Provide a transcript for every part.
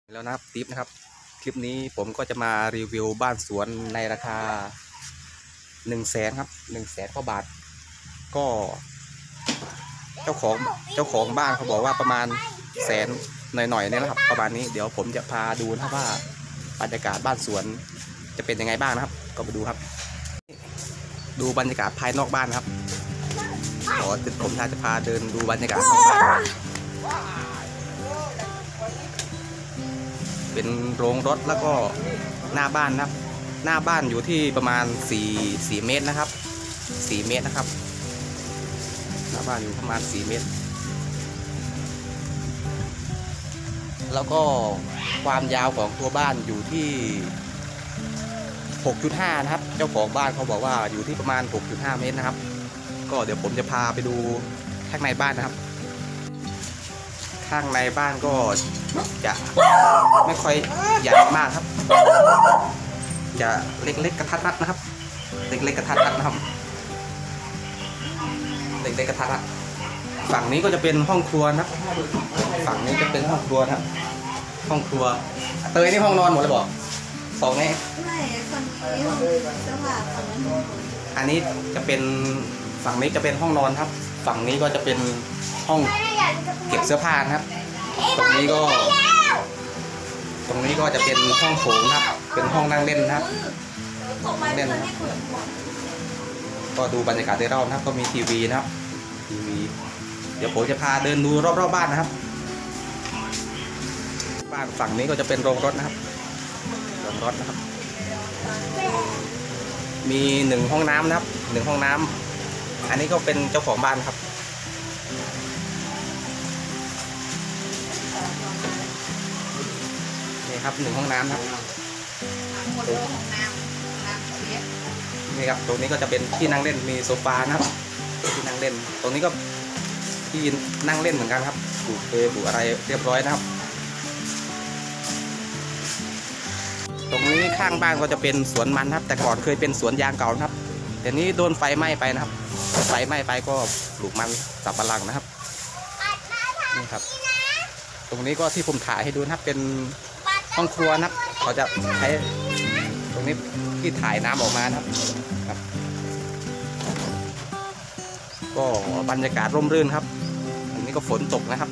แล้วนะครับติ๊บนะครับคลิปนี้ผมก็จะมารีวิวบ้านสวนในราคา100,000ครับ100,000กว่าบาทก็เจ้าของบ้านเขาบอกว่าประมาณแสนหน่อยๆเนี่ยนะครับประมาณนี้เดี๋ยวผมจะพาดูนะครับว่าบรรยากาศบ้านสวนจะเป็นยังไงบ้างนะครับก็ไปดูครับดูบรรยากาศภายนอกบ้านครับผมจะพาเดินดูบรรยากาศนอกบ้านเป็นโรงรถแล้วก็หน้าบ้านนะครับหน้าบ้านอยู่ที่ประมาณ4 เมตรนะครับ4 เมตรนะครับหน้าบ้านอยู่ประมาณ4 เมตรแล้วก็ความยาวของตัวบ้านอยู่ที่ 6.5 นะครับเจ้าของบ้านเขาบอกว่าอยู่ที่ประมาณ 6.5 เมตรนะครับก็เดี๋ยวผมจะพาไปดูข้างในบ้านนะครับข้างในบ้านก็จะไม่ค่อยใหญ่มากครับจะเล็กๆกระทัดรัดนะครับเล็กๆกระทัดรัดนะครับเล็กๆกระทัดรัดฝั่งนี้ก็จะเป็นห้องครัวนะครับฝั่งนี้จะเป็นห้องครัวนะครับห้องครัวเตยนี่ห้องนอนหมดเลยบอก2นี่ไม่ฝั่งนี้ห้องเสื้อผ้าฝั่งนั้นอันนี้จะเป็นฝั่งนี้จะเป็นห้องนอนครับฝั่งนี้ก็จะเป็นห้องเก็บเสื้อผ้านะครับตรงนี้ก็จะเป็นห้องโถงครับเป็นห้องนั่งเล่นนะครับนั่งเล่นนะก็ดูบรรยากาศโดยรอบนะครับก็มีทีวีนะครับทีวีเดี๋ยวผมจะพาเดินดูรอบๆบ้านนะครับบ้านฝั่งนี้ก็จะเป็นโรงรถนะครับโรงรถนะครับมี1 ห้องน้ำนะครับ1 ห้องน้ำอันนี้ก็เป็นเจ้าของบ้านครับนี่ครับ1 ห้องน้ำครับนี่ครับตรงนี้ก็จะเป็นที่นั่งเล่นมีโซฟานะครับที่นั่งเล่นตรงนี้ก็ที่นั่งเล่นเหมือนกันครับปลูกปลูกอะไรเรียบร้อยนะครับตรงนี้ข้างบ้านก็จะเป็นสวนมันครับแต่ก่อนเคยเป็นสวนยางเก่าครับแต่นี้โดนไฟไหม้ไปนะครับไฟไหม้ไปก็ปลูกมันสับปะหลังนะครับนี่ครับตรงนี้ก็ที่ผมถ่ายให้ดูนะครับเป็นห้องครัวนะครับเขาจะใช้ตรงนี้ที่ถ่ายน้ำออกมานะครับก็บรรยากาศร่มรื่นครับอันนี้ก็ฝนตกนะครับ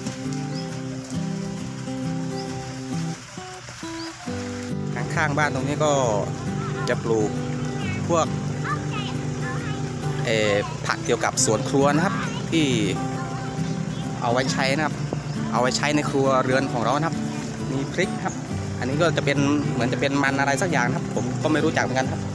ข้างๆบ้านตรงนี้ก็จะปลูกพวกผักเกี่ยวกับสวนครัวนะครับที่เอาไว้ใช้นะครับเอาไว้ใช้ในครัวเรือนของเรานะครับมีพริกครับอันนี้ก็จะเป็นเหมือนจะเป็นมันอะไรสักอย่างครับผมก็ไม่รู้จักเหมือนกันครับ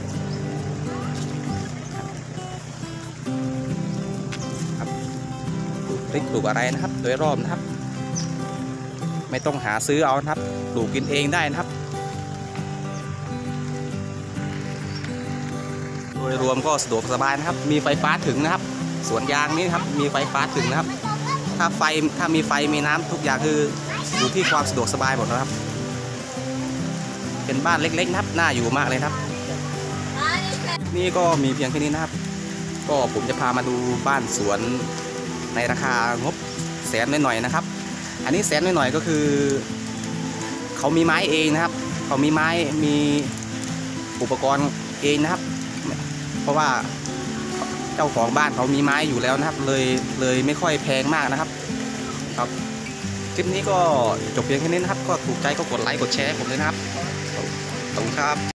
ปลูกพริกปลูกอะไรนะครับโดยรอบนะครับไม่ต้องหาซื้อเอานะครับปลูกกินเองได้นะครับโดยรวมก็สะดวกสบายนะครับมีไฟฟ้าถึงนะครับสวนยางนี้ครับมีไฟฟ้าถึงนะครับถ้ามีไฟมีน้ำทุกอย่างคืออยู่ที่ความสะดวกสบายหมดนะครับเป็นบ้านเล็กๆนะครับน่าอยู่มากเลยครับนี่ก็มีเพียงแค่นี้นะครับก็ผมจะพามาดูบ้านสวนในราคางบแสนหน่อยๆนะครับอันนี้แสนหน่อยๆก็คือเขามีไม้เองนะครับเขามีไม้มีอุปกรณ์เองนะครับเพราะว่าเจ้าของบ้านเขามีไม้อยู่แล้วนะครับเลยไม่ค่อยแพงมากนะครับครับคลิปนี้ก็จบเพียงแค่นี้นะครับก็ถูกใจก็กดไลค์กดแชร์ผมเลยนะครับขอบคุณครับ